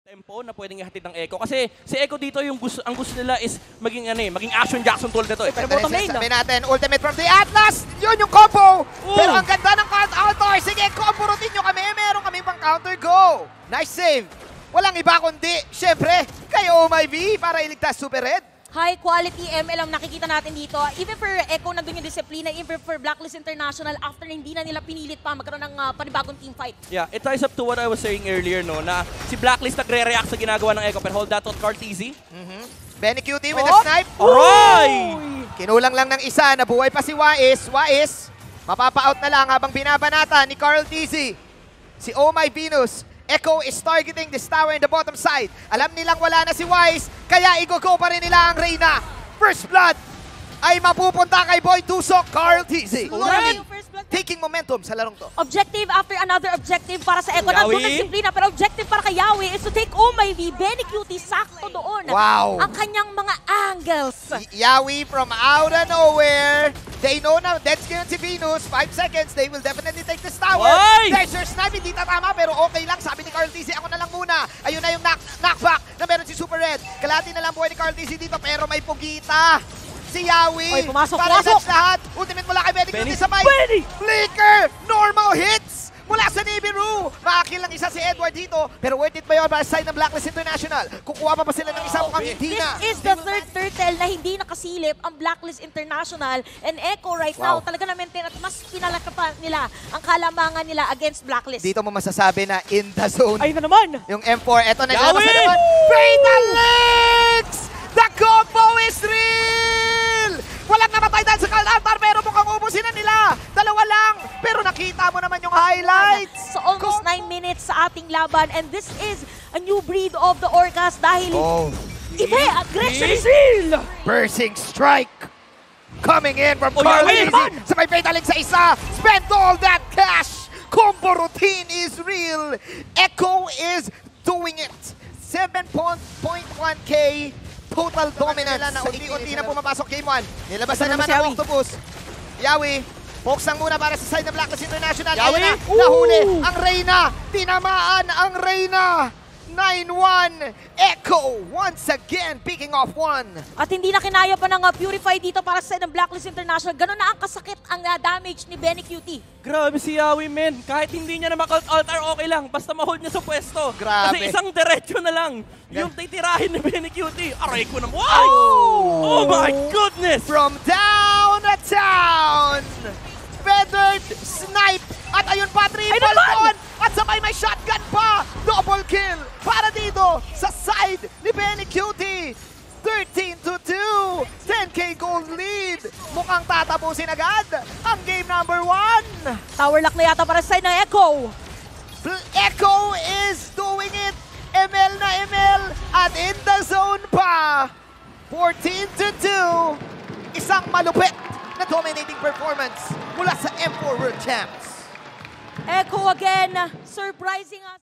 tempo na pwedeng ihatid ng Echo. Kasi si Echo dito yung ang gusto nila is maging maging action Jackson tulad nito. Pero bottom lane. Sabi natin, ultimate from the Atlas. Yun yung combo. Pero ang ganda ng counter. Sige, combo routine nyo kami. Meron kami pang counter. Go. Nice save. Walang iba kundi, syempre, kayo My V para iligtas Super Red. High quality ML ang nakikita natin dito. Even for Echo, nandun yung disiplina. Even for Blacklist International, after hindi na nila pinilit pa magkaroon ng panibagong team fight. Yeah, it ties up to what I was saying earlier, no, na si Blacklist nagre-react sa ginagawa ng Echo. Pero hold that thought, Carl TZ. Benny Cutie with a snipe. Aray! Kinulang lang ng isa, nabuhay pa si Wais. Wais, mapapa-out na lang habang binabanata ni Carl TZ. Si Oh My Venus. Echo is targeting this tower in the bottom side. Alam nilang wala na si Wise, kaya i-go pa rin nila ang Reyna. First blood ay mapupunta kay Boy Tusok, Carl TZ. Slowly taking momentum sa larong to. Objective after another objective para sa Echo. Nandun ang disiplina, pero objective para kay Yawi is to take Oh My V. Benny Cutie, sakto doon. Wow. Ang kanyang mga angles. Yawi from out of nowhere. They know na dead skin si Venus. 5 seconds, they will definitely take this tower. There's your snipe, hindi tatama pero okay lang. Sabi ni Carl TZ, ako na lang muna. Ayun na yung knockback na meron si Super Red. Kalati na lang buhay ni Carl TZ dito pero may pugita. Si Yawi. Oy, pumasok. Lahat. Ultimate mula kay Benny Cutie sabay. Flicker! Normal hits! Mula sa Nibiru. Makakill lang isa si Edward dito. Pero worth it ba yun para sa side ng Blacklist International? Kukuha pa sila ng isa mukhang hindi na. This is the third turtle na hindi nakasilip ang Blacklist International. And Echo right now talaga na-maintain at mas pinalakapan nila ang kalamangan nila against Blacklist. Dito mo masasabi na in the zone. Ayun na naman. Yung M4, eto na naman. Finalists! The combo is real! Walang namatay dahil sa Kaldantar pero mukhang ubusin na nila. Dalawa lang. Pero nakita mo naman yung highlights. So almost 9 minutes sa ating laban. And this is a new breed of the Orcas dahil iba, aggression is real! Bursting strike. Coming in from Carl TZ. Sa may petaling sa isa. Spend all that cash. Combo routine is real. Echo is doing it. 7.1k total dominance. Unti-unti na pumapasok game 1. Nilabas na naman ang Octopus. Yawi, focus lang muna para sa side ng Blacklist International. Yawi, nahuli ang Reyna. Tinamaan ang Reyna. 9-1. Echo once again picking off one. At hindi na kinaya pa ng Purify dito para sa side ng Blacklist International. Ganun na ang kasakit ang damage ni Benny Cutie. Grabe si Yawi, men. Kahit hindi niya na maka-altar, okay lang. Basta ma-hold niya sa pwesto. Grabe. Kasi isang diretso na lang yung titirahin ni Benny Cutie. Aray ko na. Wow! Oh my goodness! From down to town. Feathered snipe. At ayun pa, triple on. At sabay may shotgun pa. Double kill para dito sa side ni Benny Cutie. 13-2. 10k gold lead. Mukhang tatapusin agad ang game number 1. Tower lock na yata para sa side ng Echo. Echo is doing it. ML na ML. At in the zone pa. 14-2. Isang malupit na dominating performance mula sa M4 World Champs. Echo again, surprising us.